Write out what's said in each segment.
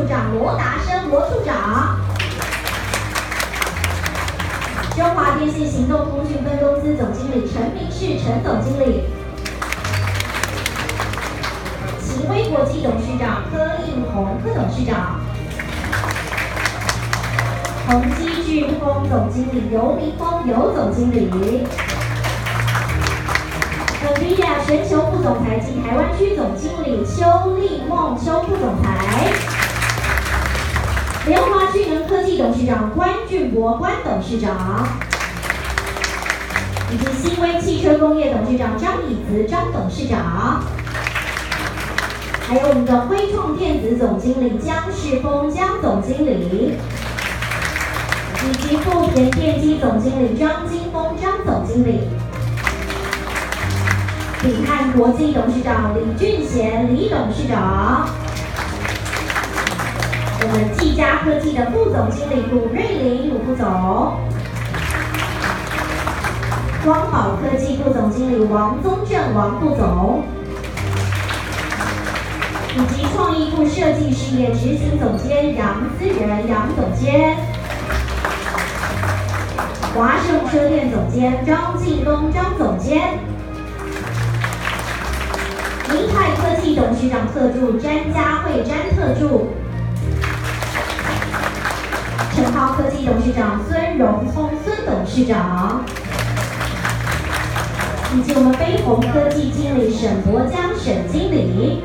处长罗达生罗处长。中华电信行动通讯分公司总经理陈明世陈总经理。奇威国际董事长柯应宏柯董事长。宏基巨丰总经理尤明峰尤总经理。NVIDIA 全球副总裁及台湾区总经理邱丽梦邱副总裁。联华智能科技董事长关俊博关董事长。以及新威汽车工业董事长张以慈张董事长。还有我们的辉创电子总经理江世峰江总经理。以及富田电机总经理张金峰张总经理。鼎汉国际董事长李俊贤李董事长。我们技嘉科技的副总经理鲁瑞麟鲁副总。光宝科技副总经理王宗正王副总。以及创意部设计事业执行总监杨思仁杨总监。华盛车店总监张进东张总监。明泰科技董事长特助詹家慧詹特助。成浩科技董事长孙荣聪孙董事长。以及我们飞鸿科技经理沈博江沈经理。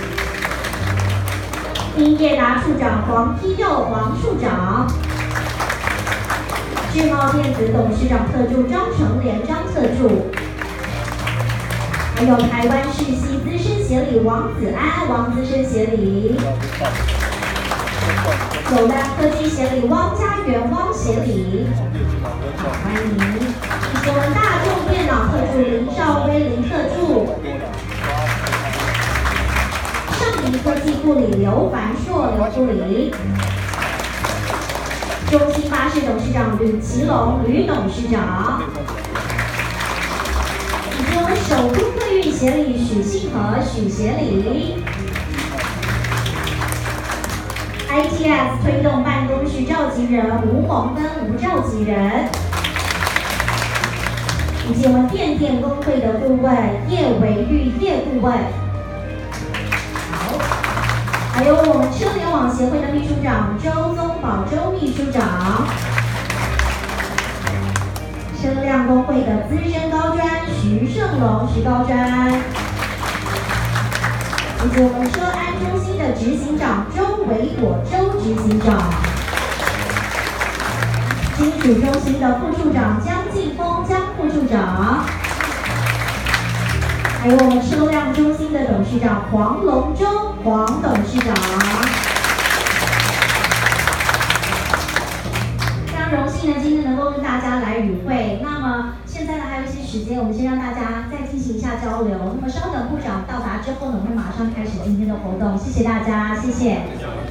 英业达处长黄丕佑黄处长。智茂电子董事长特助张成莲张特助。还有台湾世系资深协理王子安王资深协理。九丹科技协理汪家园汪协理。好，欢迎。以及我们大众电脑特助林少威林特助。上仪科技副理刘凡硕刘副理。中兴巴士董事长吕其龙吕董事长。以及我们首都客运协理许信和许协理。ITS 推动办公室召集人吴宏跟吴召集人。以及我们电工会的顾问叶维玉叶顾问。还有我们车联网协会的秘书长周宗宝周秘书长。车辆工会的资深高专徐胜龙徐高专。以及我们车安中心的执行长周维果周执行长。金属中心的副处长江进峰江副处长。还有我们车辆中心的董事长黄龙洲黄董事长。非常荣幸呢，今天能够跟大家来与会。那么现在呢还有一些时间，我们先让大家再进行一下交流。那么稍等部长到达之后呢，我们会马上开始今天的活动。谢谢大家，谢谢。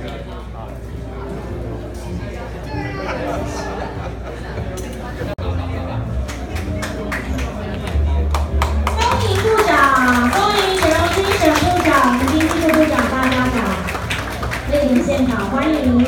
现场欢迎。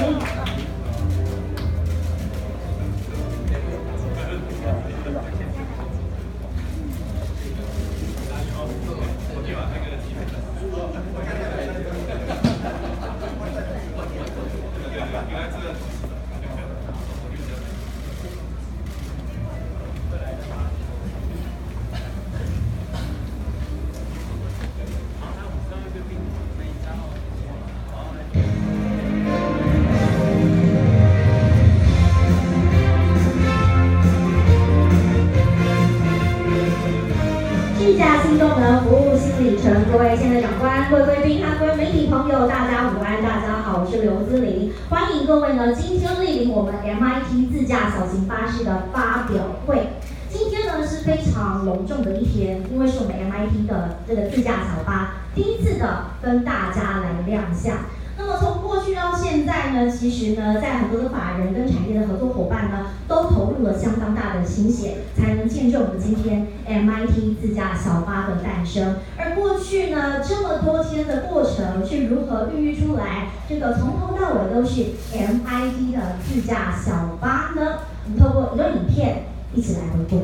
智驾新动能服务新里程，各位现在长官、各位贵宾和各位媒体朋友，大家午安，大家好，我是刘姿玲，欢迎各位呢今天莅临我们 MIT 自驾小型巴士的发表会。今天呢是非常隆重的一天，因为是我们 MIT 的这个自驾小巴第一次的跟大家来亮相。 那么从过去到现在呢，其实呢，在很多的法人跟产业的合作伙伴呢，都投入了相当大的心血，才能见证我们今天 MIT 自驾小巴的诞生。而过去呢，这么多天的过程是如何孕育出来这个从头到尾都是 MIT 的自驾小巴呢？我们透过一个影片一起来回顾。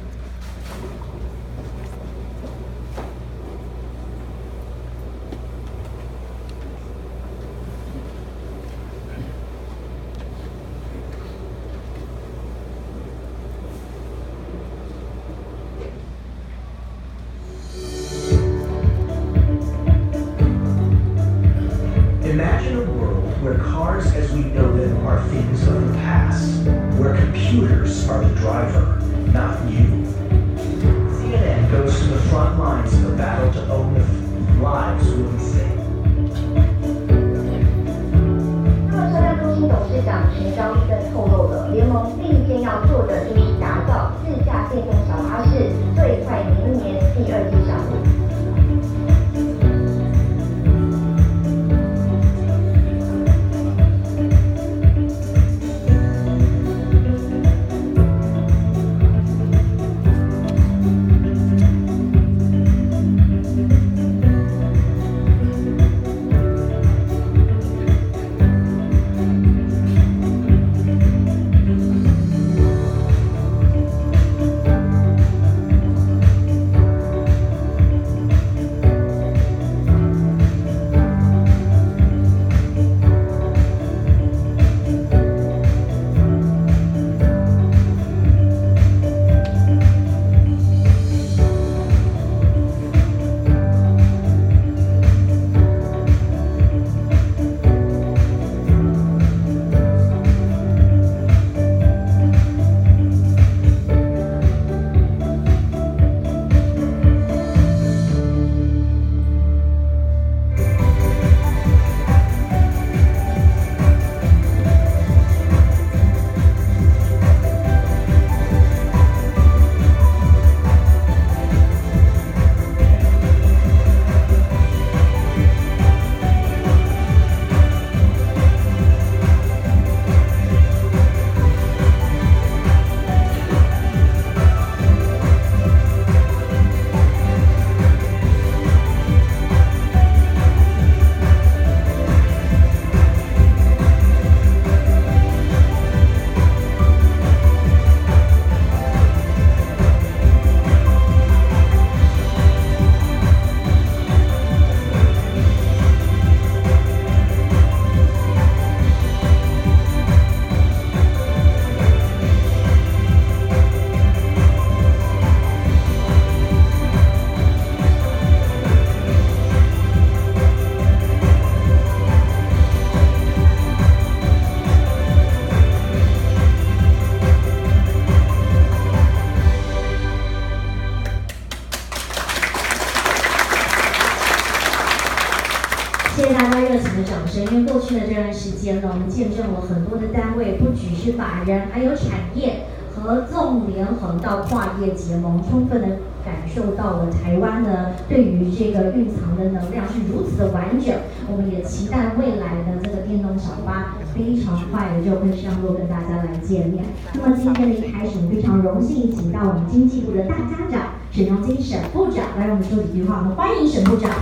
Imagine a world where cars as we know them are things of the past, where computers are the driver, not you. CNN goes to the front lines in the battle to own the lives we save. 那么车辆中心董事长陈昭一更透露了，联盟第一件要做的就是打造自驾电动小巴士，最快明年第二季上路。 谢谢大家热情的掌声。因为过去的这段时间呢，我们见证了很多的单位，不只是法人，还有产业合纵连横到跨业结盟，充分的感受到了台湾呢对于这个蕴藏的能量是如此的完整。我们也期待未来的这个电动小巴非常快的就会上路跟大家来见面。那么今天的一开始，我们非常荣幸请到我们经济部的大家长沈荣金沈部长来为我们说几句话，我们欢迎沈部长。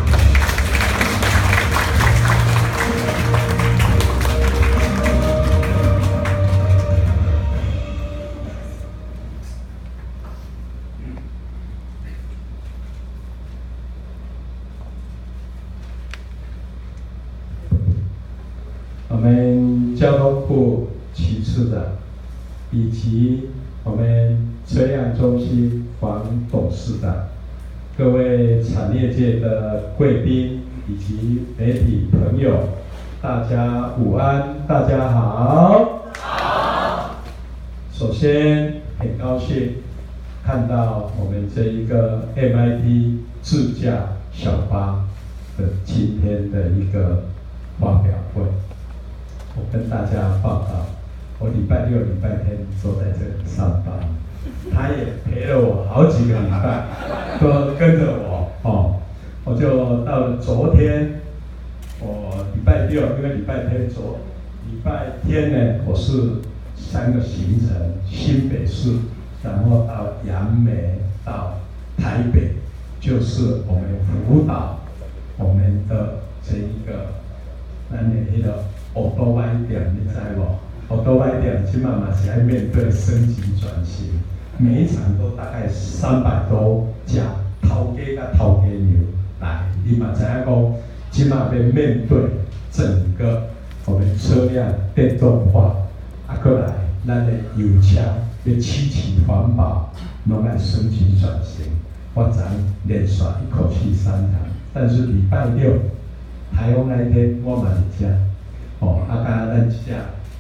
我们交通部骑处长，以及我们车辆中心黄董事长，各位产业界的贵宾以及媒体朋友，大家午安，大家好。好。首先很高兴看到我们这一个 MIT 自驾小巴的今天的一个发表会。我跟大家报告，我礼拜六、礼拜天都在这里上班，他也陪了我好几个礼拜，都跟着我哦。我就到了昨天，我比拜六，因为礼拜天礼拜天呢，我是3个行程，新北市，然后到杨梅，到台北，就是我们辅导我们的这一个咱的迄个欧多买店，你知无？欧多买店起码嘛是要面对升级转型，每一场都大概300多家头家甲头家娘来，你嘛知影讲，起码要面对整个我们车辆电动化，过来咱的油车要七期环保，拢来升级转型。我昨连续一口气3场，但是礼拜六台风那天我嘛是遮，甲咱遮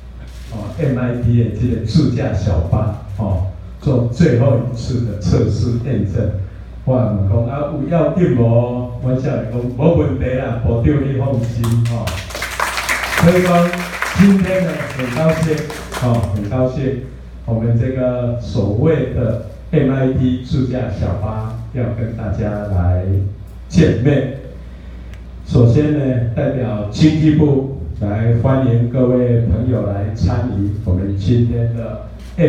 MIT 的这个自驾小巴做最后一次的测试验证。我问讲有要紧无？我笑讲无问题啦，部长你放心所以说今天呢，很高兴，我们这个所谓的 MIT 自驾小巴要跟大家来见面。首先呢，代表经济部来欢迎各位朋友来参与我们今天的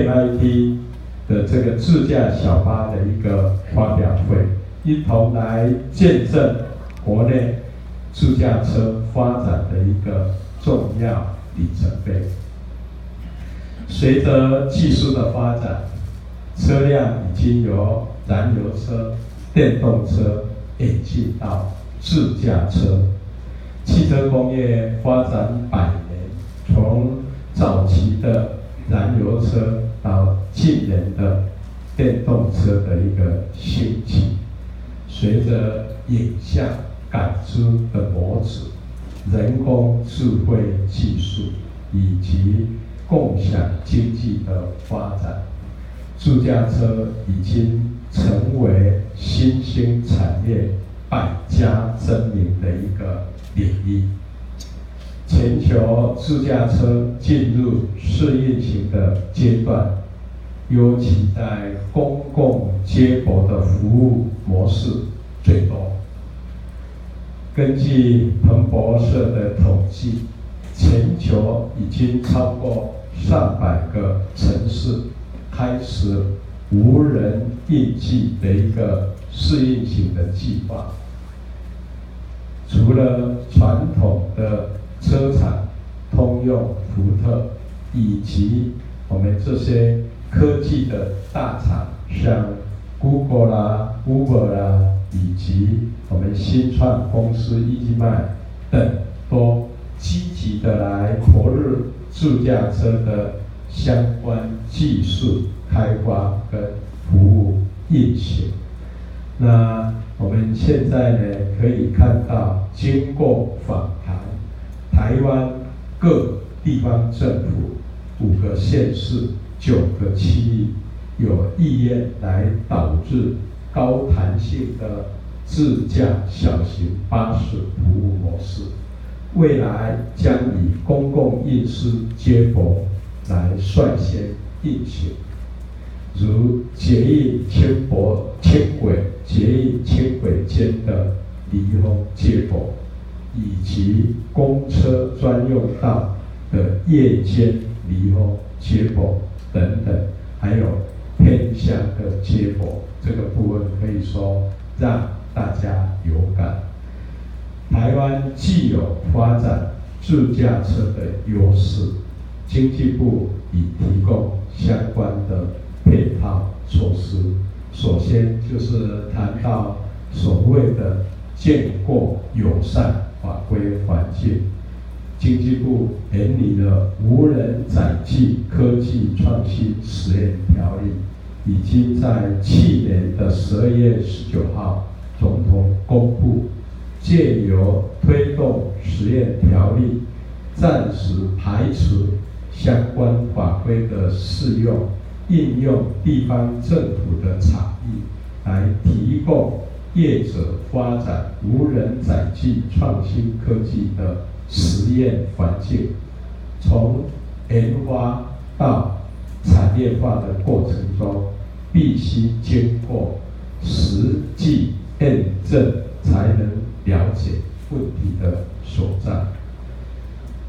MIT 的这个自驾小巴的一个发表会，一同来见证国内自驾车发展的一个重要里程碑。随着技术的发展，车辆已经由燃油车、电动车演进到自驾车。汽车工业发展100年，从早期的燃油车到近年的电动车的一个兴起，随着影像感知的模组、人工智慧技术以及共享经济的发展，自驾车已经成为新兴产业百家争鸣的一个领域。全球自驾车进入试运行的阶段，尤其在公共接驳的服务模式最多。根据彭博社的统计，全球已经超过上百个城市开始无人印记的一个试运行的计划。除了传统的车厂，通用、福特，以及我们这些科技的大厂，像 Google 啦、Uber 啦，以及我们新创公司 EasyMine 等，都积极的来投入自驾车的相关技术开发跟服务运行。那我们现在呢，可以看到，经过访谈，台湾各地方政府5个县市、9个区域有意愿来导致高弹性的自驾小型巴士服务模式，未来将以公共运输接驳来率先运行，如捷运轻轨、捷运轻轨间的离峰接驳，以及公车专用道的夜间离峰接驳等等，还有偏乡的接驳，这个部分可以说让大家有感。台湾既有发展自驾车的优势，经济部已提供相关的配套措施。首先就是谈到所谓的建构友善法规环境，经济部研拟了无人载具科技创新实验条例，已经在去年的12月19号总统公布，借由推动实验条例，暂时排除相关法规的适用，应用地方政府的场域来提供业者发展无人载具创新科技的实验环境，从研发到产业化的过程中，必须经过实际验证，才能了解问题的所在。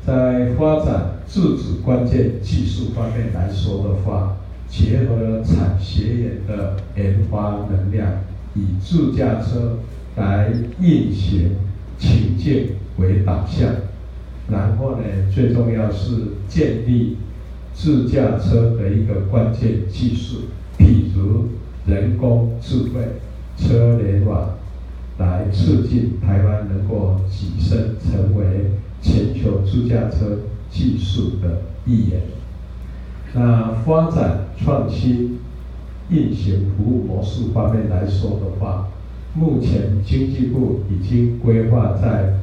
在发展自主关键技术方面来说的话，结合了产学研的研发能量，以自驾车来运行情境为导向，然后呢，最重要是建立自驾车的一个关键技术，譬如人工智慧、车联网，来促进台湾能够跻身成为全球自驾车技术的一员。那发展创新运行服务模式方面来说的话，目前经济部已经规划在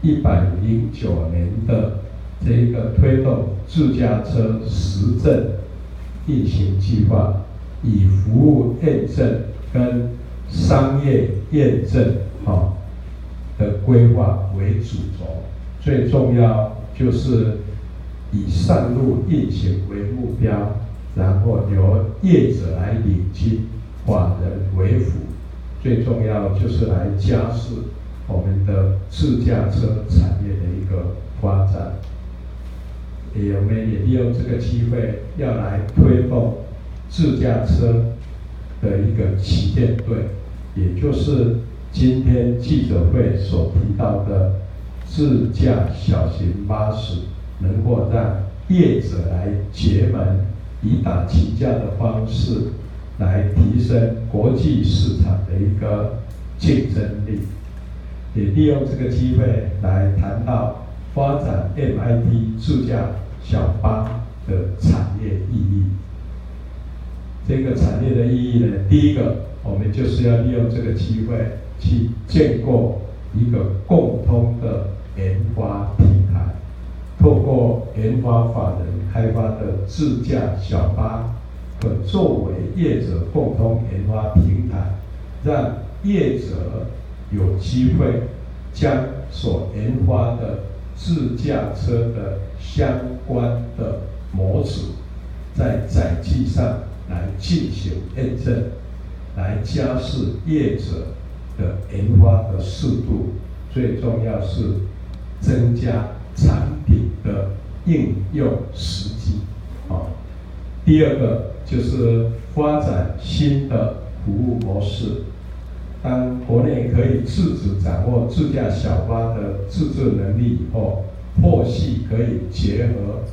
109年的这一个推动自驾车实证运行计划，以服务验证跟商业验证的规划为主轴，最重要就是以上路运行为目标，然后由业者来领军，法人为辅，最重要就是来加速我们的自驾车产业的一个发展。我们也利用这个机会要来推动自驾车的一个旗舰队，也就是今天记者会所提到的自驾小型巴士，能够让业者来结盟，以打群架的方式来提升国际市场的一个竞争力。也利用这个机会来谈到发展 MIT 自驾小巴的产业意义。这个产业的意义呢，第一个，我们就是要利用这个机会去建构一个共通的研发平台，透过研发法人开发的自驾小巴，可作为业者共同研发平台，让业者有机会将所研发的自驾车的相关的模组，在载具上来进行验证，来加速业者的研发的速度，最重要是增加产品的应用时机。第二个就是发展新的服务模式。当国内可以自主掌握自驾小巴的自制能力以后，或许可以结合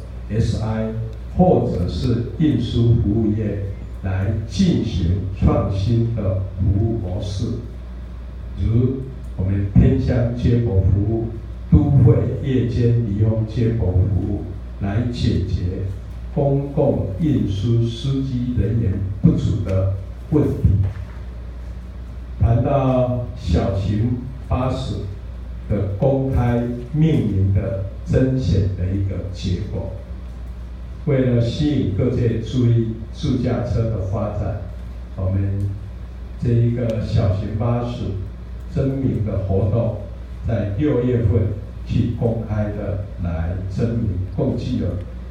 SI 或者是运输服务业来进行创新的服务模式，如我们偏乡接驳服务、都会夜间离峰接驳服务，来解决公共运输司机人员不足的问题。谈到小型巴士的公开命名的甄选的一个结果，为了吸引各界注意自驾车的发展，我们这一个小型巴士征名的活动，在6月份去公开的来征名，共计有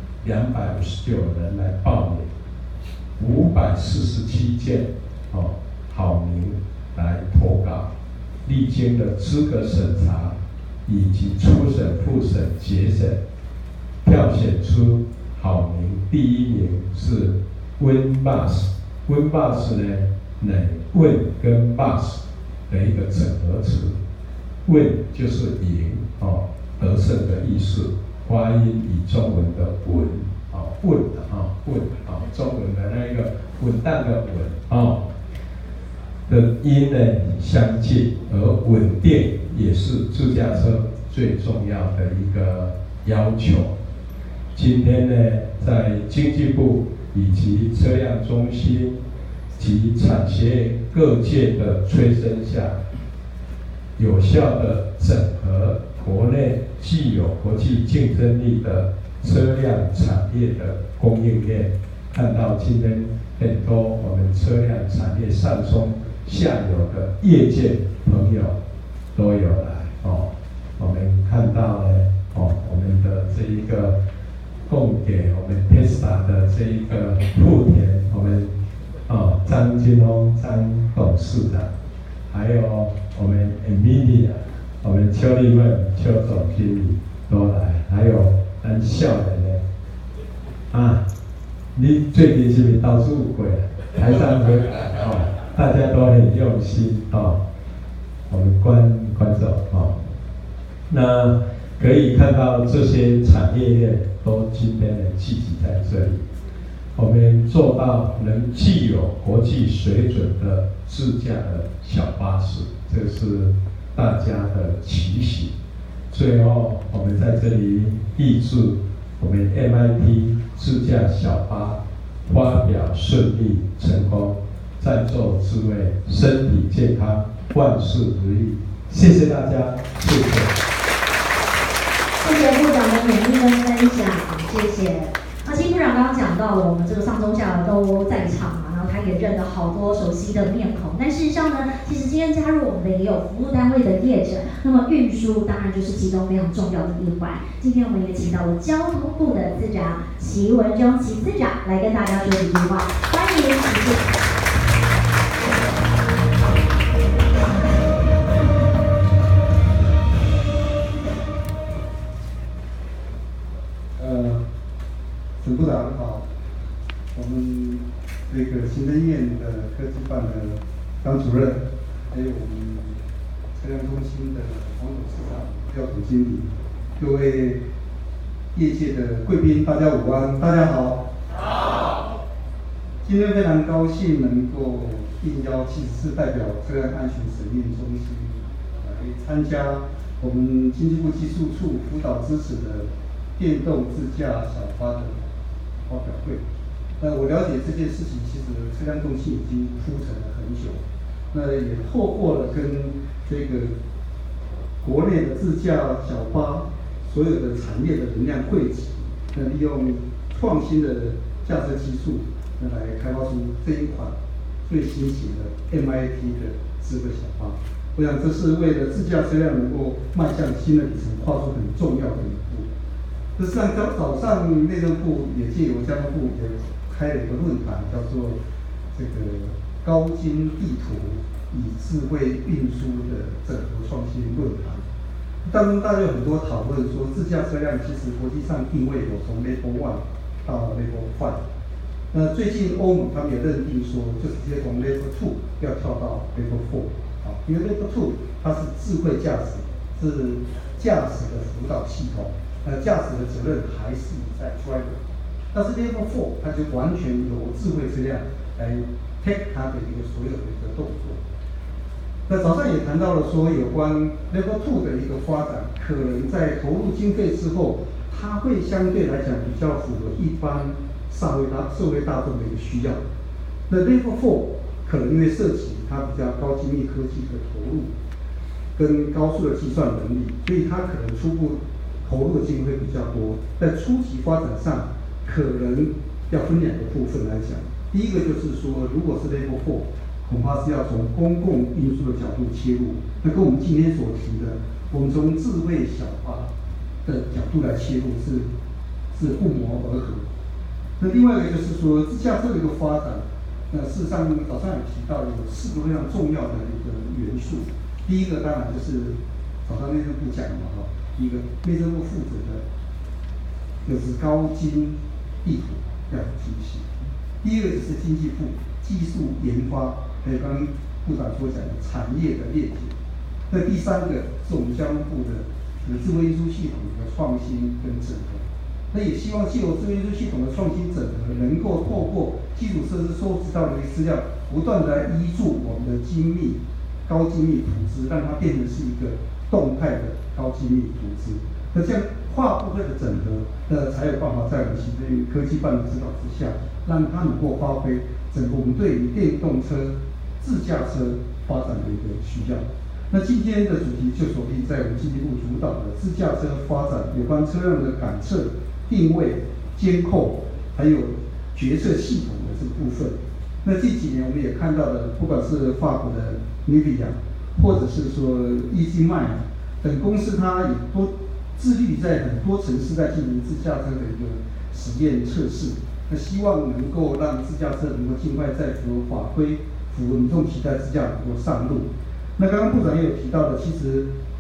259人来报名，547件好名来投稿，历经了资格审查以及初审、复审、结审，票选出好名。第1名是 Win-Bus。Win-Bus 呢，Win 跟 Bus 的一个整合词。Win 就是赢得胜的意思，发音以中文的稳稳中文的那个稳当的稳的音呢相近，而稳定也是自驾车最重要的一个要求。今天呢，在经济部以及车辆中心及产学各界的催生下，有效的整合国内具有国际竞争力的车辆产业的供应链。看到今天很多我们车辆产业上中下游的业界朋友都有来我们看到呢我们的这一个供给我们 Tesla 的这一个富田，我们张金峰张董事长，还有我们 NVIDIA 我们邱立问邱总经理都来，还有咱少年的啊，你最近是不是到处有过？台上回来哦，大家都很用心哦，我们观众哦，那可以看到这些产业链都今天能聚集在这里，我们做到能具有国际水准的自驾的小巴士，这是大家的期许。最后，我们在这里预祝我们 MIT 自驾小巴发表顺利成功，站座自卫，身体健康，万事如意。谢谢大家，谢谢。 谢谢部长的勉励跟分享，谢谢。那其实部长刚刚讲到了，我们这个上中下都在场嘛，然后他也认了好多熟悉的面孔。但事实上呢，其实今天加入我们的也有服务单位的业者，那么运输当然就是其中非常重要的一环。今天我们也请到了交通部的次长齐文忠齐次长来跟大家说几句话，欢迎齐次长。 沈部长好，我们这个行政院的科技办的张主任，还有我们车辆中心的黄董事长、廖总经理，各位业界的贵宾，大家午安，大家好。好。今天非常高兴能够应邀74代表车辆安全审验中心来参加我们经济部技术处辅导支持的电动自驾小巴的发表会。我了解这件事情，其实车辆中心已经铺陈了很久。那也透过了跟这个国内的自驾小巴所有的产业的能量汇集，那利用创新的驾车技术，那来开发出这一款最新型的 MIT 的智慧小巴。我想这是为了自驾车辆能够迈向新的里程，画出很重要的一步。事实上，早上内政部也借由交通部也开了一个论坛，叫做这个高精地图与智慧运输的整合创新论坛。当中大家有很多讨论说，自驾车辆其实国际上定位有从 Level 1到 Level 5。那最近欧盟他们也认定说，就直接从 Level 2要跳到 Level 4。因为 Level 2它是智慧驾驶，是驾驶的辅导系统。驾驶的责任还是在 driver， 但是 Level 4它就完全由智慧车辆来 take 它的一个所有的一个动作。那早上也谈到了说，有关 Level 2的一个发展，可能在投入经费之后，它会相对来讲比较符合一般社会大众的一个需要。那 Level 4可能因为涉及它比较高精密科技的投入，跟高速的计算能力，所以它可能初步投入的经费比较多，在初期发展上，可能要分两个部分来讲。第一个就是说，如果是 Level 4，恐怕是要从公共运输的角度切入，那跟我们今天所提的，我们从智慧小巴的角度来切入是不谋而合。那另外一个就是说，自驾车的一个发展，那事实上早上也提到有4个非常重要的一个元素。第一个当然就是早上内政部讲的嘛，第一个内政部负责的就是高精地图要清晰。第一个就是经济部技术研发，还有刚刚部长所讲的产业的链接。那第3个是我们交通部的智慧运输系统的创新跟整合。那也希望藉由智慧运输系统的创新整合，能够透过基础设施收集到的资料，不断的来依助我们的高精密图资，让它变成是一个动态的高精密图资。那这样跨部会的整合，才有办法在我们行政院科技办的指导之下，让它能够发挥整个我们对于电动车、自驾车发展的一个需要。那今天的主题就锁定在我们经济部主导的自驾车发展有关车辆的感测、定位、监控，还有决策系统的这个部分。那近几年我们也看到了，不管是法国的 Nvidia， 或者是说 EasyMind 等公司，它也都致力于在很多城市在进行自驾车的一个实验测试。那希望能够让自驾车能够尽快在符合法规、符合民众期待之下能够上路。那刚刚部长也有提到的，其实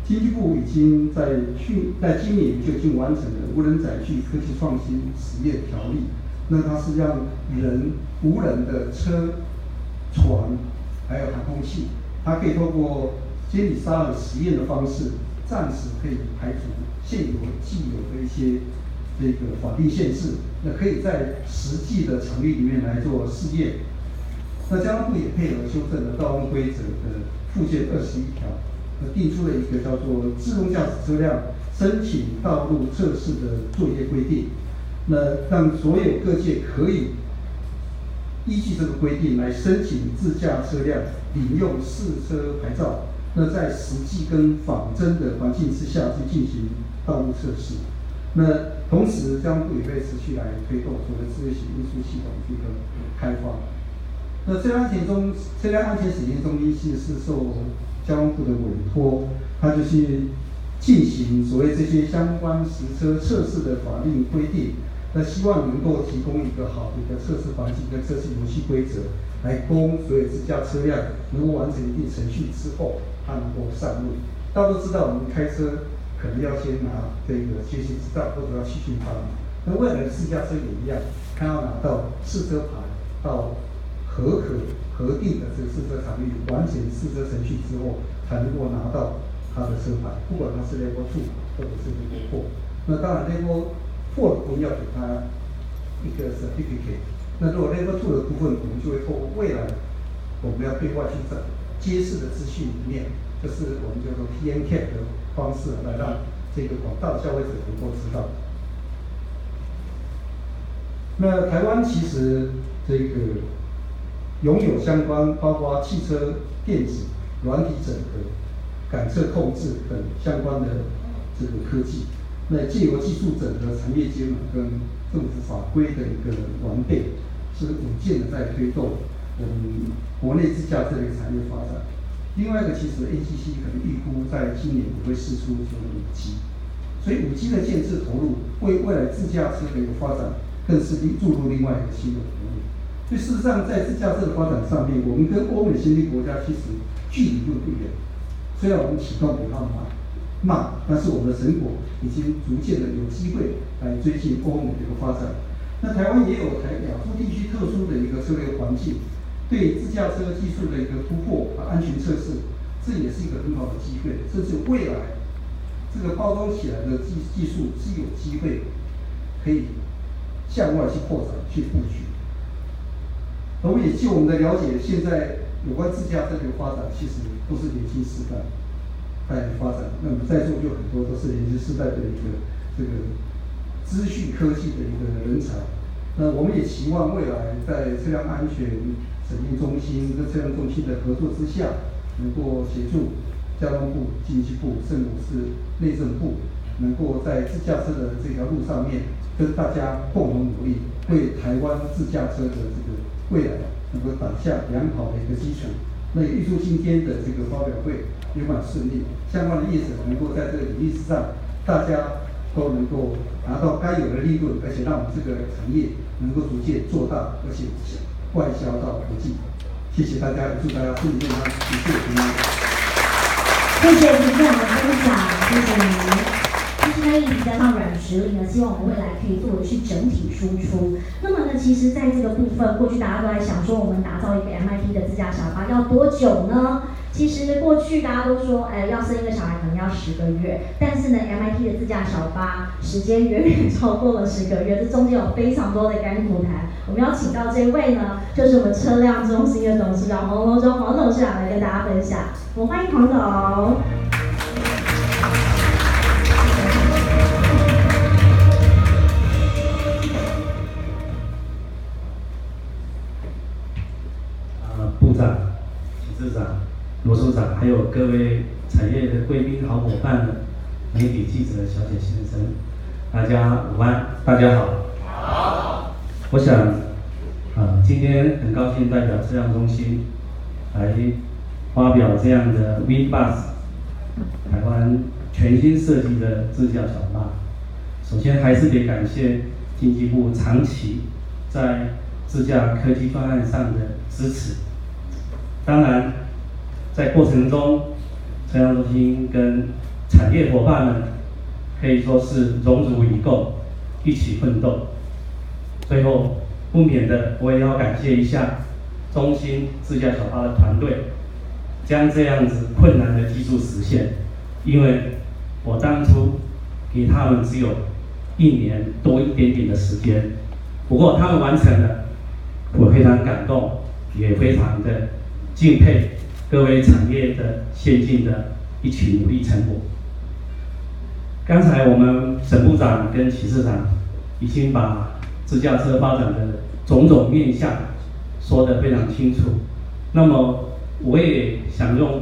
经济部已经在今年就已经完成了无人载具科技创新实验条例。那它是让无人的车、船，还有航空器，它可以透过监理沙尔实验的方式，暂时可以排除既有的一些这个法定限制，那可以在实际的场域里面来做试验。那交通部也配合修正了道路规则的附件21条，定出了一个叫做自动驾驶车辆申请道路测试的作业规定。那让所有各界可以依据这个规定来申请自驾车辆领用试车牌照，那在实际跟仿真的环境之下去进行道路测试。那同时，交通部也会持续来推动所谓智慧型运输系统这个开发。那车辆安全审验中心是受交通部的委托，它就是进行所谓这些相关实车测试的法令规定。那希望能够提供一个好的一个测试环境跟测试游戏规则，来供所有自驾车辆能够完成一定程序之后，它能够上路。大家都知道，我们开车可能要先拿这个学习执照，或者要去训班。那未来的自驾车也一样，它要拿到试车牌，到核定的这个试车场域完成试车程序之后，才能够拿到它的车牌，不管它是 Level 2或者是 Level 4。那当然 Level 4的部分要给他一个 certificate， 那如果 Level 2的部分，我们就会透过未来我们要对外去揭示的资讯里面，就是我们叫做 PNCAP 的方式来让这个广大的消费者能够知道。那台湾其实这个拥有相关包括汽车电子、软体整合、感测控制等相关的这个科技。那借由技术整合、产业结盟跟政府法规的一个完备，是稳健的在推动我们国内自驾这类产业发展。另外一个，其实 NCC 可能预估在今年也会释出所谓5G， 所以5G 的建设投入，为未来自驾车的一个发展，更是注入另外一个新的服务。所以事实上，在自驾车的发展上面，我们跟欧美先进国家其实距离并不远，虽然我们启动比他们慢，但是我们的成果已经逐渐的有机会来追进欧美的一个发展。那台湾也有亚洲地区特殊的一个车辆环境，对自驾车技术的一个突破安全测试，这也是一个很好的机会。甚至未来这个包装起来的技术是有机会可以向外去扩展、去布局。我们也据我们的了解，现在有关自驾车的发展，其实都是年轻世代在发展。那么在座就很多都是年轻世代的一个这个资讯科技的一个人才。那我们也期望未来在车辆安全审验中心跟车辆中心的合作之下，能够协助交通部、经济部，甚至是内政部，能够在自驾车的这条路上面，跟大家共同努力，为台湾自驾车的这个未来能够打下良好的一个基础。那也预祝今天的这个发表会圆满顺利，相关的业者能够在这个领域之上，大家都能够拿到该有的利润，而且让我们这个产业能够逐渐做大，而且外销到国际。谢谢大家，祝大家身体健康，一切平安。 谢谢局长的分享，谢谢您。其实呢，议题加上软实力呢，希望我们未来可以做的是整体输出。那么呢，其实在这个部分，过去大家都在想说，我们打造一个 MIT 的自驾小巴要多久呢？其实过去大家都说，要生一个小孩可能要10个月，但是呢 ，MIT 的自驾小巴时间远远超过了10个月，这中间有非常多的甘苦谈。我们要请到这位呢，就是我们车辆中心的董事长黄龙洲黄董事长来跟大家分享。我们欢迎黄董。 部长、启事长、罗处长，还有各位产业的贵宾、好伙伴们、媒体记者、小姐先生，大家午安，大家好。好。我想，今天很高兴代表车辆中心来发表这样的 VinBus 台湾全新设计的自驾小巴。首先还是得感谢经济部长期在自驾科技专案上的支持。当然，在过程中，车辆中心跟产业伙伴们可以说是荣辱与共，一起奋斗。最后不免的，我也要感谢一下中兴自驾小巴的团队，将这样子困难的技术实现。因为我当初给他们只有1年多一点点的时间，不过他们完成了，我非常感动，也非常的敬佩各位产业的先进的一起努力成果。刚才我们沈部长跟齐市长已经把自驾车发展的种种面向说得非常清楚，那么我也想用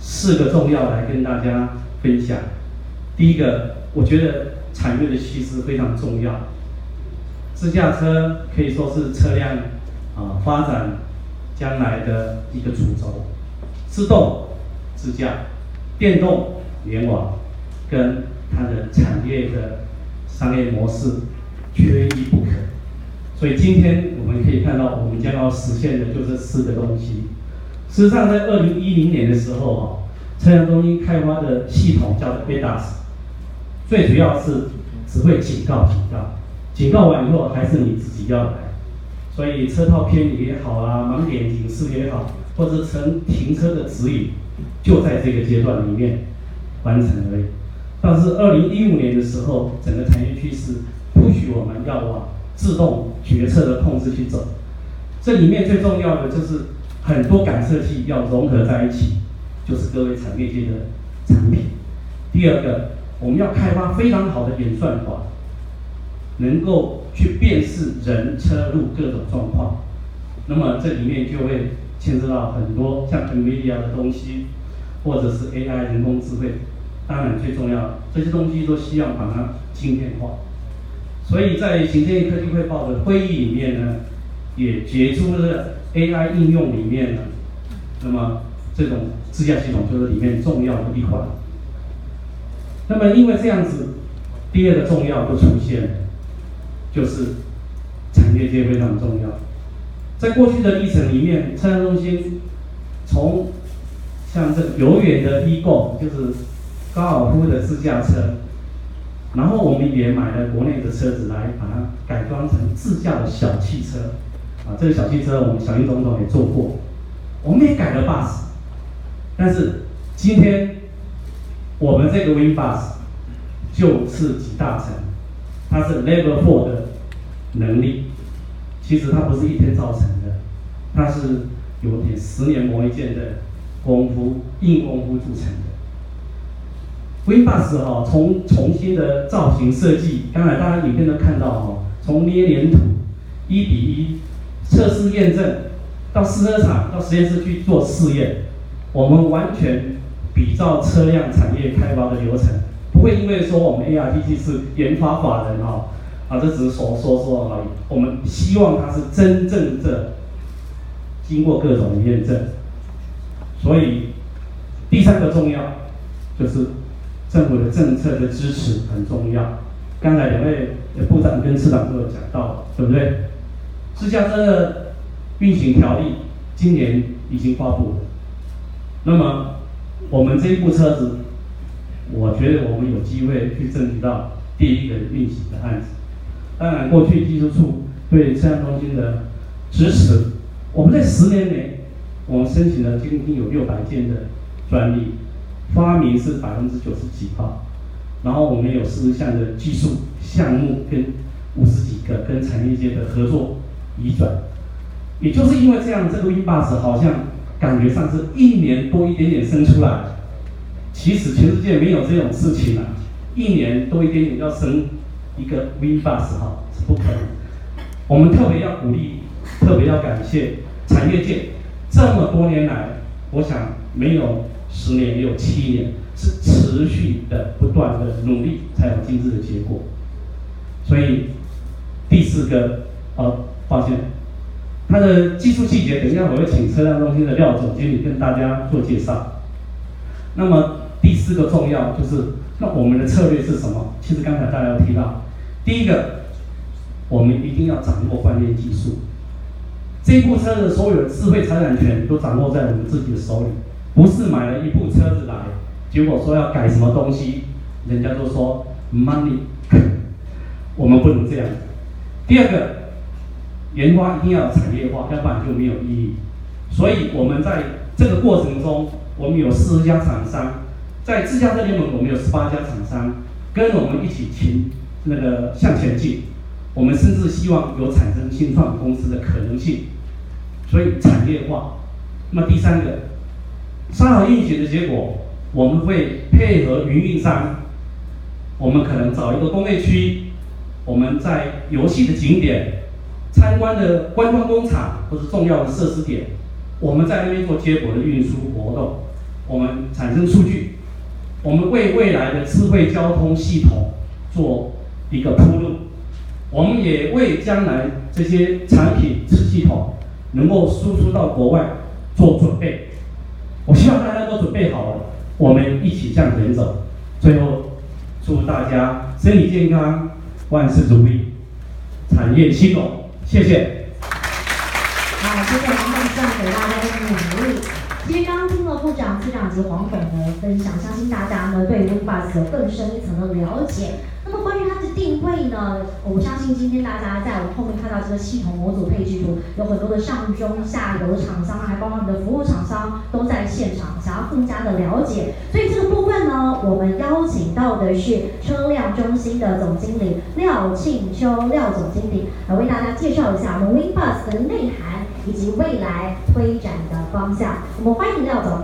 4个重要来跟大家分享。第一个，我觉得产业的趋势非常重要，自驾车可以说是车辆发展将来的一个主轴，自动自驾、电动联网跟它的产业的商业模式缺一不可。所以今天我们可以看到，我们将要实现的就这4个东西。事实上，在2010年的时候，车辆中心开发的系统叫做 ADAS， 最主要是只会警告，警告完以后还是你自己要来。所以车道偏离也好啊，盲点警示也好，或者停车的指引，就在这个阶段里面完成而已。但是2015年的时候，整个产业趋势不许我们要往自动决策的控制去走。这里面最重要的就是很多感测器要融合在一起，就是各位产业界的产品。第二个，我们要开发非常好的演算法，能够去辨识人、车、路各种状况。那么这里面就会牵涉到很多像 NVIDIA 的东西，或者是 AI 人工智慧。当然最重要，这些东西都需要把它晶片化。所以在行政院科技汇报的会议里面呢，也决出了 AI 应用里面呢，那么这种自驾系统就是里面重要的一环。那么因为这样子，第2个重要就出现了，就是产业界非常重要。在过去的历程里面，车辆中心从像这个游园的 eGo， 就是高尔夫的自驾车，然后我们也买了国内的车子来把它改装成自驾的小汽车。这个小汽车我们小英总统也做过，我们也改了 bus。但是今天我们这个 WinBus 就是集大成，它是 Level 4的能力。其实它不是一天造成的，它是有点10年磨一剑的功夫，硬功夫铸成的。WinBus 从重新的造型设计，刚才大家影片都看到从捏黏土1:1测试验证，到试车场到实验室去做试验，我们完全比照车辆产业开发的流程，不会因为说我们 ARTG 是研发法人这只是说而已。我们希望它是真正的经过各种的验证。所以第3个重要就是政府的政策的支持很重要。刚才2位部长跟市长都有讲到，对不对？自驾车的运行条例今年已经发布了。那么我们这一部车子，我觉得我们有机会去争取到第1个运行的案子。当然，过去技术处对车辆中心的支持，我们在10年内，我们申请了将近有600件的专利，发明是90%几%，然后我们有40项的技术项目跟50几个跟产业界的合作移转。也就是因为这样，这个 WinBus 好像感觉上是1年多一点点生出来。其实全世界没有这种事情1年多一点点要生一个 WinBus 是不可能。我们特别要鼓励，特别要感谢产业界这么多年来，我想没有10年也有7年，是持续的不断的努力才有今日的结果。所以第4个抱歉，它的技术细节等一下我会请车辆中心的廖总经理跟大家做介绍。那么第4个重要就是，那我们的策略是什么？其实刚才大家有提到，第1个，我们一定要掌握关键技术。这部车的所有的智慧财产权都掌握在我们自己的手里，不是买了一部车子来， 结果说要改什么东西，人家都说 money， 我们不能这样。第二个，研发一定要产业化，要不然就没有意义。所以我们在这个过程中，我们有40家厂商，在自驾车联盟我们有18家厂商，跟我们一起向前进。我们甚至希望有产生新创公司的可能性，所以产业化。那么第三个，沙盒运行的结果，我们会配合营运商，我们可能找一个工业区，我们在游戏的景点、参观的观光工厂或是重要的设施点，我们在那边做接驳的运输活动，我们产生数据，我们为未来的智慧交通系统做一个铺路。我们也为将来这些产品系统能够输出到国外做准备。我希望大家都准备好了，我们一起向前走。最后，祝大家身体健康，万事如意，产业兴隆。谢谢。 好，谢谢黄董事长给大家的鼓励。其实刚刚听了部长、次长及黄董的分享，相信大家呢对 WinBus 有更深一层的了解。那么关于它的定位呢，我相信今天大家在我们后面看到这个系统模组配置图，有很多的上中下游的厂商，还包括我们的服务厂商都在现场，想要更加的了解。所以这个部分呢，我们邀请到的是车辆中心的总经理廖庆秋廖总经理来为大家介绍一下我们 WinBus 的内涵以及未来推展的方向。我们欢迎廖总。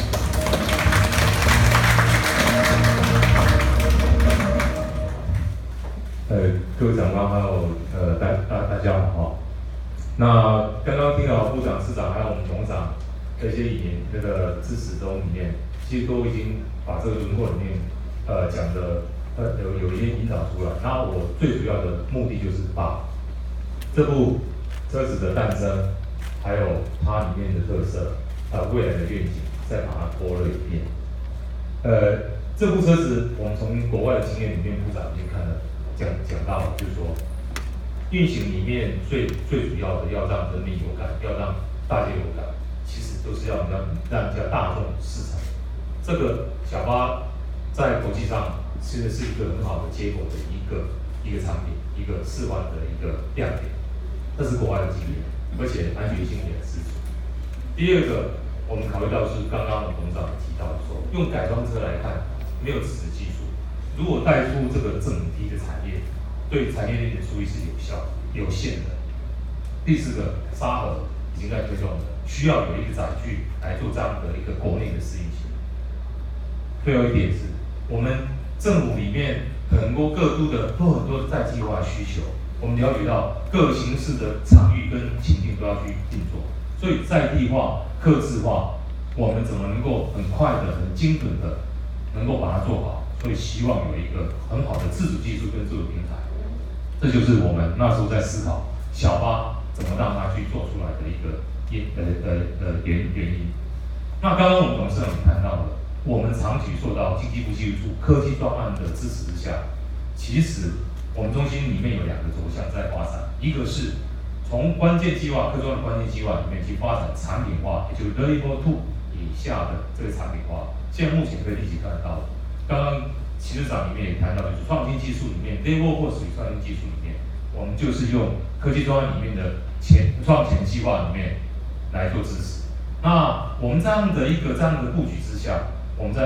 各位长官还有大家好哈。那刚刚听到部长、次长还有我们董事长的一些致辞中里面，其实都已经把这个轮廓里面讲的有一些引导出来。那我最主要的目的就是把这部车子的诞生，还有它里面的特色，未来的愿景，再把它拖了一遍。这部车子我们从国外的经验里面，部长已经讲到了，就是说，运行里面最主要的要让人民有感，要让大家有感，其实都是要让人家大众市场。这个小巴在国际上其实是一个很好的结果的一个产品，一个示范的一个亮点，这是国外的经验，而且安全性也十足。第二个，我们考虑到是刚刚董事长提到的说，用改装车来看，没有支持技术。如果带出这个整体的产业，对产业链的注意是有限的。第四个，沙盒已经在推动了，需要有一个载具来做这样的一个国内的适应性。最后一点是，我们政府里面很多各都很多的在计划需求，我们了解到各形式的场域跟情境都要去运作，所以在地化、客制化，我们怎么能够很快的、很精准的能够把它做好？所以希望有一个很好的自主技术跟自主平台，这就是我们那时候在思考小巴怎么让它去做出来的一个原因。那刚刚我们董事长也谈到了，我们长期受到经济部技术处科技专案的支持之下，其实我们中心里面有2个轴向在发展，一个是从关键计划、科专的关键计划里面去发展产品化，也就是 Level 2以下的这个产品化，现在目前可以立即看得到的。刚刚齐市长里面也谈到，就是创新技术里面 ，Level 4属于创新技术里面，我们就是用科技专案里面的创前计划里面来做支持。那我们这样的布局之下，我们在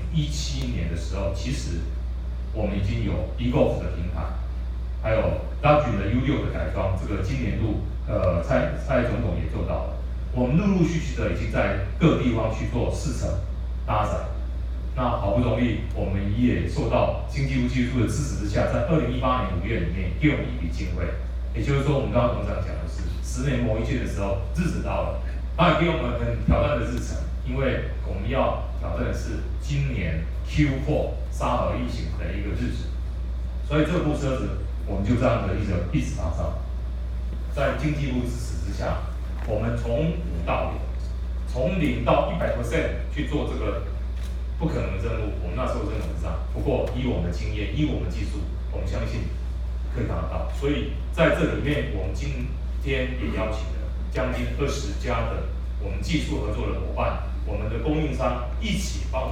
2017年的时候，其实我们已经有 eGolf 的平台，还有 Luxury 的 U6 的改装，这个今年度蔡总统也做到了。我们陆续的已经在各地方去做试乘搭载。那好不容易，我们也受到经济部技术的支持之下，在2018年5月里面又有一笔经费，也就是说，我们刚刚董事长讲的是10年磨一剑的时候，日子到了，他也给我们很挑战的日程，因为我们要挑战的是今年 Q4 沙盒疫情的一个日子，所以这部车子我们就这样的一直拿上，在经济部支持之下，我们从5到0，从0到100% 去做这个。不可能的任务，我们那时候认为是这样。不过以我们的经验，以我们的技术，我们相信可以看得到。所以在这里面，我们今天也邀请了将近20家的我们技术合作的伙伴，我们的供应商一起帮我们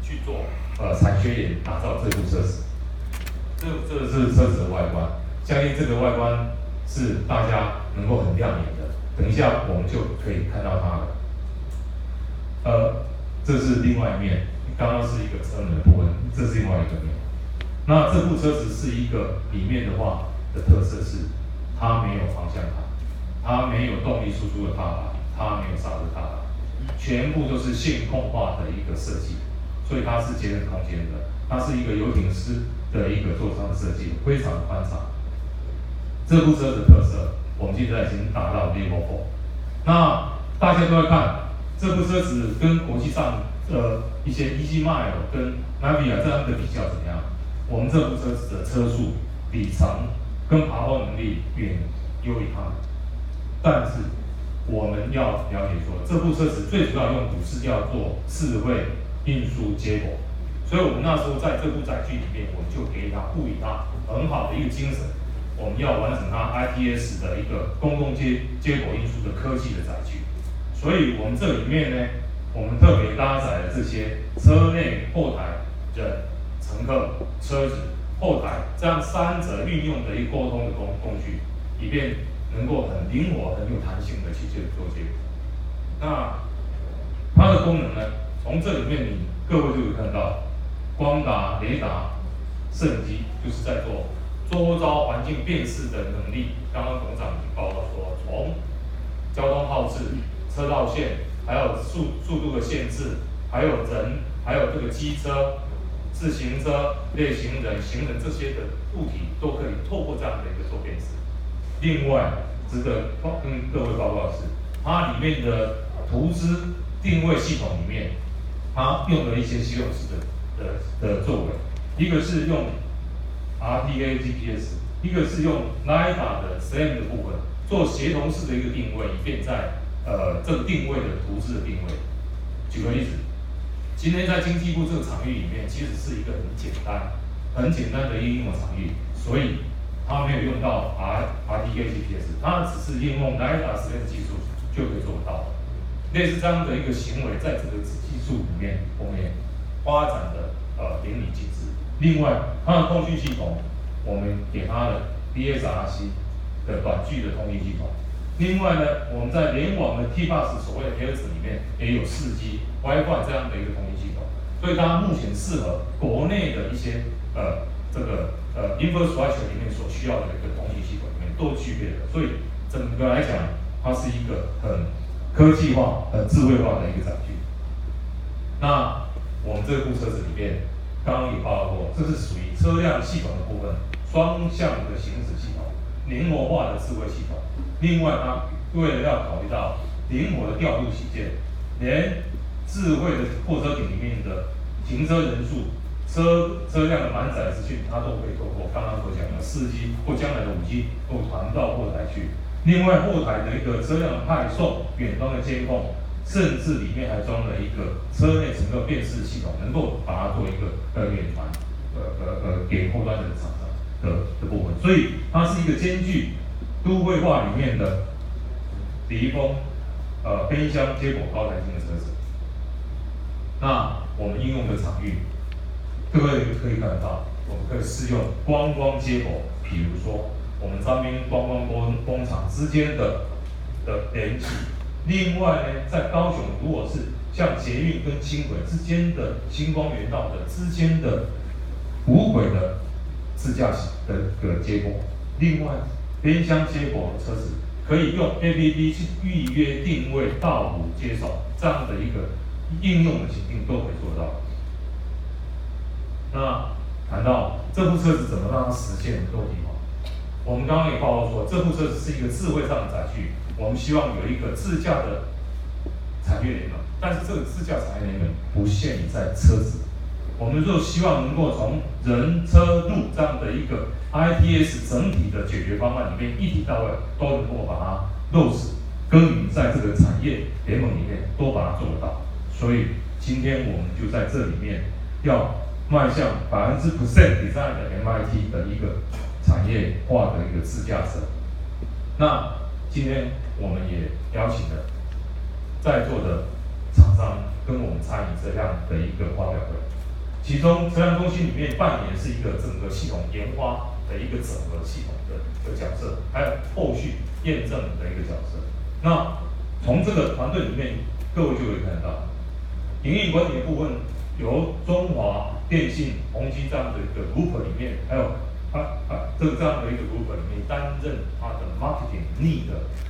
去做产学研打造这部车子。这是车子的外观，相信这个外观是大家能够很亮眼的。等一下我们就可以看到它了。这是另外一面，刚刚是一个车门的部分，这是另外一个面。那这部车子是一个里面的话的特色是，它没有方向盘，它没有动力输出的踏板，它没有刹车踏板，全部都是线控化的一个设计，所以它是节省空间的。它是一个游艇式的一个座舱设计，非常的宽敞。这部车的特色，我们现在已经达到 Level 4。那大家都在看这部车子跟国际上一些 Easy Mile 跟 Navia 这样的比较怎么样？我们这部车子的车速、里程跟爬坡能力远优于它们。但是我们要了解说，这部车子最主要用途是要做智慧运输接驳。所以我们那时候在这部载具里面，我们就给它赋予它很好的一个精神，我们要完成它 ITS 的一个公共接驳运输的科技的载具。所以我们这里面呢，我们特别搭载了这些车内、后台、人、乘客、车子、后台这样三者运用的一个沟通的工具，以便能够很灵活、很有弹性的去做接驳。那它的功能呢，从这里面各位就可以看到。光达、雷达、摄影机就是在做周遭环境辨识的能力。刚刚董事长已经报告说，从交通号志、车道线，还有速度的限制，还有人，还有这个机车、自行车、类行人、行人这些的物体，都可以透过这样的一个做辨识。另外，值得跟各位报告的是，它里面的图资定位系统里面，它用了一些系统式的作为，一个是用 RTA GPS， 一个是用 LiDAR 的 SLAM 的部分做协同式的一个定位，以便在这个定位的图资的定位。举个例子，今天在经济部这个场域里面，其实是一个很简单的应用场域，所以它没有用到 RTA GPS， 它只是应用 LiDAR SLAM 技术就可以做得到。类似这样的一个行为，在这个技术里面，我们也发展的邻里机制。另外，它的通讯系统，我们给它的 BSRC 的短距的通讯系统。另外呢，我们在联网的 T-Bus 所谓的 Hertz 里面也有4G、WiFi 这样的一个通讯系统，所以它目前适合国内的一些infrastructure 里面所需要的一个通讯系统里面都具备了。所以整个来讲，它是一个很科技化、很智慧化的一个载具。那我们这部车子里面，刚刚也报告过，这是属于车辆系统的部分，双向的行驶系统，灵活化的智慧系统。另外，它为了要考虑到灵活的调度起见，连智慧的货车顶里面的停车人数、车辆的满载资讯，它都可以透过刚刚所讲的4G 或将来的5G，都传到后台去。另外，后台的一个车辆的派送、远端的监控。甚至里面还装了一个车内整个辨识系统，能够把它做一个远传，给后端的厂商的部分。所以它是一个兼具都会化里面的离峰、边厢接驳高弹性的车子。那我们应用的场域，各位可以看得到，我们可以适用观光接驳，比如说我们彰滨观光工厂之间的联系。另外呢，在高雄，如果是像捷运跟轻轨之间的星光园道的之间的无轨的自驾的接驳，另外边厢接驳的车子可以用 APP 去预约定位到府接手这样的一个应用的情境都可以做到。那谈到这部车子怎么让它实现落地化，我们刚刚也报告说，这部车子是一个智慧上的载具。我们希望有一个自驾的产业联盟，但是这个自驾产业联盟不限于在车子，我们就希望能够从人、车、路这样的一个 ITS 整体的解决方案里面一体到位，都能够把它落实耕耘在这个产业联盟里面，都把它做得到。所以今天我们就在这里面要迈向100% design 的 MIT 的一个产业化的一个自驾车。那今天我们也邀请了在座的厂商跟我们参与这样的一个发表会。 其中车辆中心里面扮演的是一个整个系统研发的一个整合系统的角色，还有后续验证的一个角色。那从这个团队里面，各位就可以看到，营运管理的部分由中华电信、宏基这样的一个 group 里面，还有这样的一个 group 里面担任它的 marketing need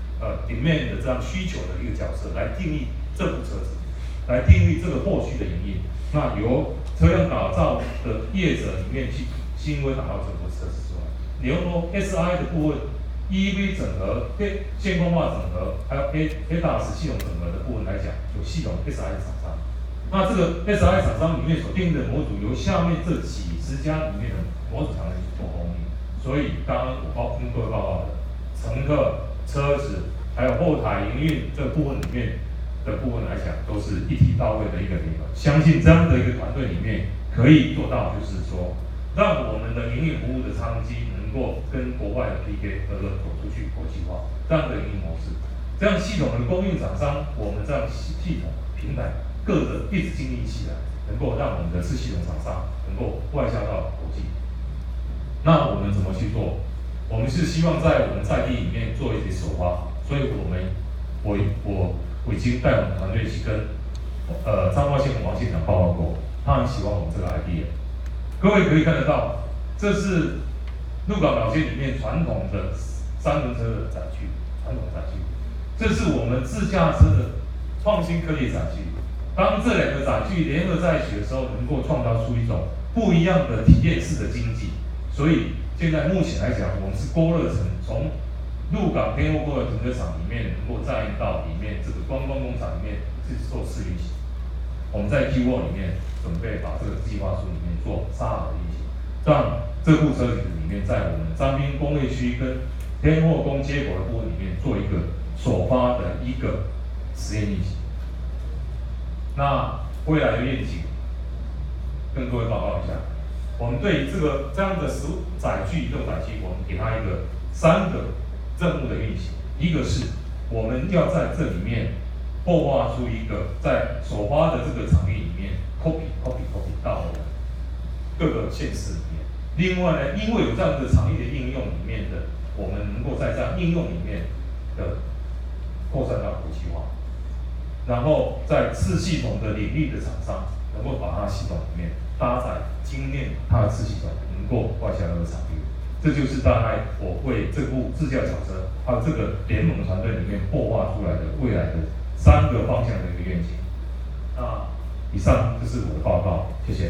demand 的这样需求的一个角色，来定义这部车子，来定义这个后续的营运。那由车辆打造的业者里面去新规打造这部车子出来。比如说 SI 的部分 ，EV 整合、线控化整合，还有 ADAS 系统整合的部分来讲，有系统 SI 厂商。那这个 SI 厂商里面所定义的模组，由下面这几十家里面的模组厂商去做供应。所以刚刚我跟各位报告的，乘客、车子，还有后台营运这部分里面的部分来讲，都是一体到位的一个联合。相信这样的一个团队里面可以做到，就是说，让我们的营运服务的商机能够跟国外的 PK 走出去国际化这样的营运模式。这样系统的供应厂商，我们这样系统平台各个一直经营起来，能够让我们的系统厂商能够外销到国际。那我们怎么去做？我们是希望在我们在地里面做一些首发，所以我已经带我们团队去跟彰化县王县长报告过，他很喜欢我们这个 idea。各位可以看得到，这是鹿港老街里面传统的三轮车的载具，传统载具。这是我们自驾车的创新科技载具。当这两个载具联合在一起的时候，能够创造出一种不一样的体验式的经济。所以现在目前来讲，我们是勾勒成从鹿港天后过的停车场里面，能够再到里面这个观光工厂里面去做试运行。我们在 Q1 里面准备把这个计划书里面做沙盒运行，让这部车子里面在我们彰滨工业区跟天后宫接口的部分里面做一个首发的一个实验运行。那未来的愿景，跟各位报告一下。我们对这样的载具移动载具，我们给它一个3个任务的运行。一个是我们要在这里面擘画出一个在首发的这个场域里面 copy 到我们各个县市里面。另外呢，因为有这样的场域的应用里面的，我们能够在这样应用里面的扩散到国际化，然后在次系统的领域的厂商能够把它系统里面搭载精炼它的次系统，能够外销到场域。这就是大概我为这部自驾小车还有这个联盟团队里面擘画出来的未来的3个方向的一个愿景。那以上就是我的报告，谢谢。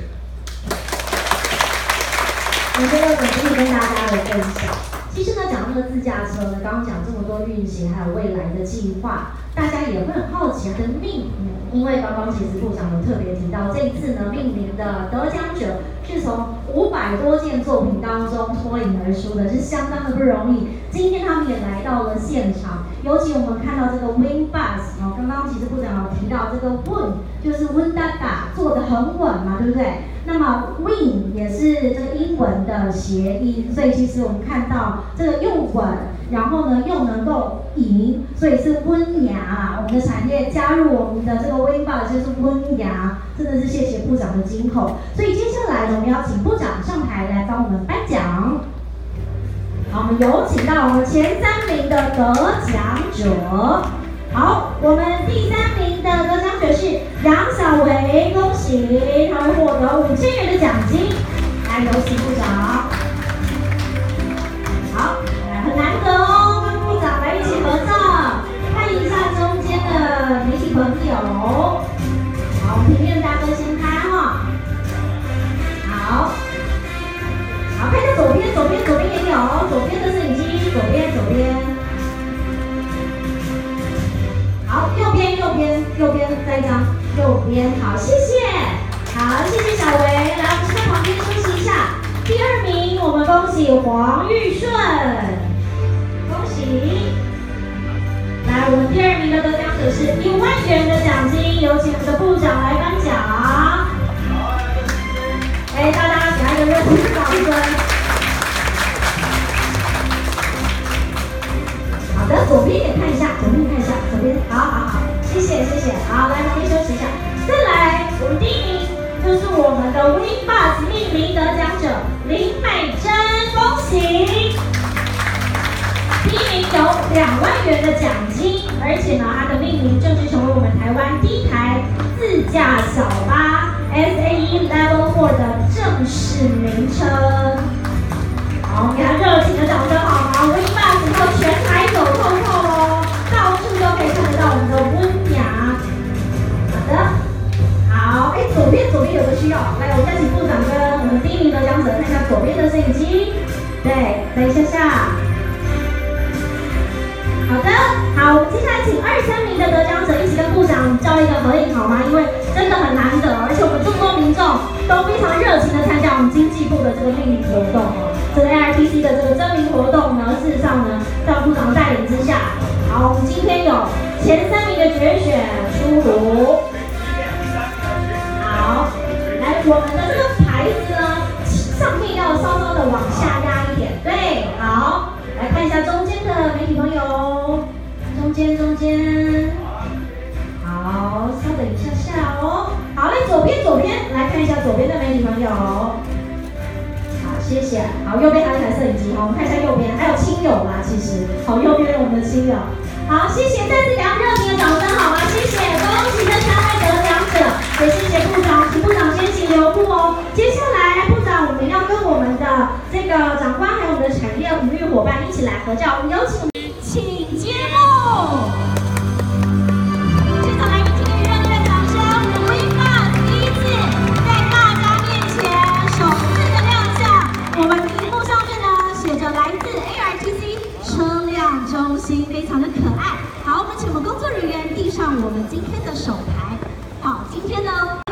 我觉得很可以跟大家的分享。其实呢，讲那个自驾车呢，刚刚讲这么多运行，还有未来的计划，大家也会很好奇它的命名，因为刚刚其实部长有特别提到，这一次呢命名的得奖者是从500多件作品当中脱颖而出的，是相当的不容易。今天他们也来到了现场，尤其我们看到这个 Win Bus 哦，刚刚其实部长有提到这个 Win 就是 Windada 做得很稳嘛，对不对？那么 Win 也是这个英文的谐音，所以其实我们看到这个又稳，然后呢又能够赢，所以是温雅啊。我们的产业加入我们的这个 Win Bus 就是温雅，真的是谢谢部长的金口。所以接下来呢，我们要请部长上台来帮我们颁奖。好，我们有请到我们前3名的得奖者。好，我们第3名的得奖者是杨小维，恭喜他会获得5000元的奖金。来，有请部长。好，很难得哦，跟部长来一起合照，看一下中间的媒体朋友。好，平面大哥先拍哈。好，好，看一下左边也有，左边的摄影机，左边。好，右边再一张，右边好，谢谢，好，谢谢小维，来，我们先在旁边休息一下。第2名，我们恭喜黄玉顺，恭喜。来，我们第2名的得奖者是1万元的奖金，有请我们的部长来颁奖。大家给他一个热情的掌声。好的，左边也看一下，左边，好，谢谢，好，来旁边休息一下。再来，我们第1名就是我们的 Win 元的奖金，而且呢，它的命名正式成为我们台湾第一台自驾小巴 SAE Level 4的正式名称。好，给他热情的掌声好吗？Winbus以后全台走透透哦，到处都可以看得到我们的温雅。好的，好，左边有个需要，来，我们再请部长跟我们第一名得奖者看一下左边的摄影机。对，等一下。好的，好，我们接下来请2、3名的得奖者一起跟部长照一个合影好吗？因为真的很难得，而且我们这么多民众都非常热情的参加我们经济部的这个命名活动哦。这个 ARTC 的这个征名活动呢，事实上呢，在部长的带领之下，好，我们今天有前3名的决选出炉。好，来，我们的这个牌子呢，上面要稍稍的往下压一点，对，好，来看一下中间的媒体朋友，中间，好，稍等一下哦，好，来左边，来看一下左边的媒体朋友。谢谢。好，右边还有一台摄影机，好，我们看一下右边，还有亲友啦，其实，好，右边有我们的亲友，好，谢谢，再次给他们热情的掌声，好吗？谢谢，恭喜这3位得奖者，也谢谢部长，请部长先请留步哦。接下来，部长我们要跟我们的这个长官还有我们的产业领域伙伴一起来合照，我们有请揭幕。现场来宾请给予热烈的掌声 ，Winbus 第一次在大家面前首次的亮相。我们屏幕上面呢写着来自 ARTC 车辆中心，非常的可爱。好，我们请我们工作人员递上我们今天的手牌。好，今天呢。